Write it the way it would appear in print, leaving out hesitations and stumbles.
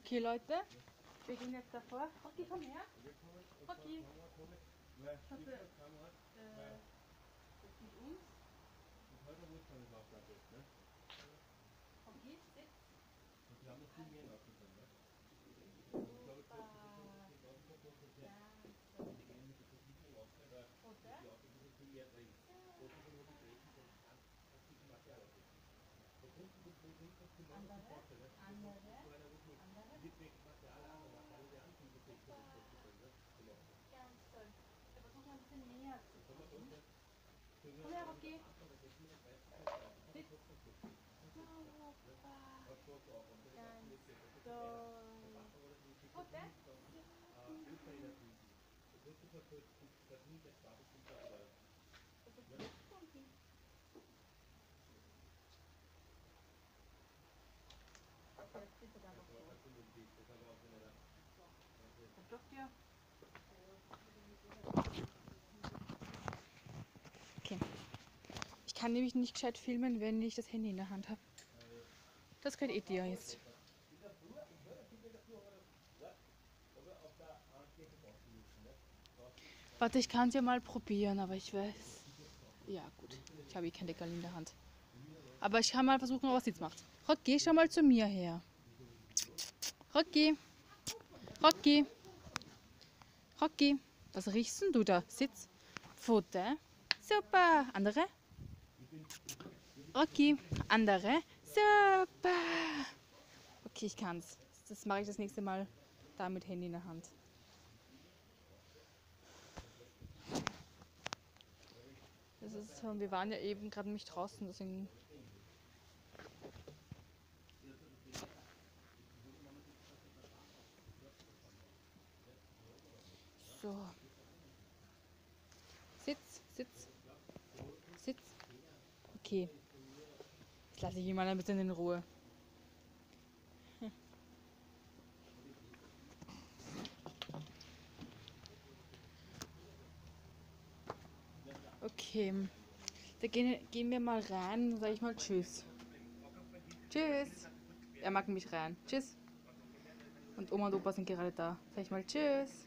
Okay, Leute, wir gehen jetzt davor. Rocky, komm her. Rocky. Ich hoffe, das geht uns. Rocky, sitz. Ganz toll. Wir versuchen ein bisschen näher zu kommen. Komm her, Rocky. Sitz. Super. Ganz toll. Gute? Okay. Ich kann nämlich nicht gescheit filmen, wenn ich das Handy in der Hand habe. Das gehört eh dir jetzt. Warte, ich kann es ja mal probieren, aber ich weiß. Ja, gut. Ich habe eh kein Deckel in der Hand. Aber ich kann mal versuchen, was sie jetzt macht. Rocky, schau mal zu mir her. Rocky. Rocky. Rocky. Was riechst denn du da? Sitz. Pfote. Super. Andere. Rocky. Andere. Super. Okay, ich kann's. Das mache ich das nächste Mal da mit Handy in der Hand. Das ist, und wir waren ja eben gerade nicht draußen, deswegen. So. Sitz, Sitz, Sitz. Okay. Jetzt lasse ich ihn mal ein bisschen in Ruhe. Okay. Da gehen wir mal rein und sage ich mal Tschüss. Tschüss. Er mag mich rein. Tschüss. Und Oma und Opa sind gerade da. Sag ich mal Tschüss.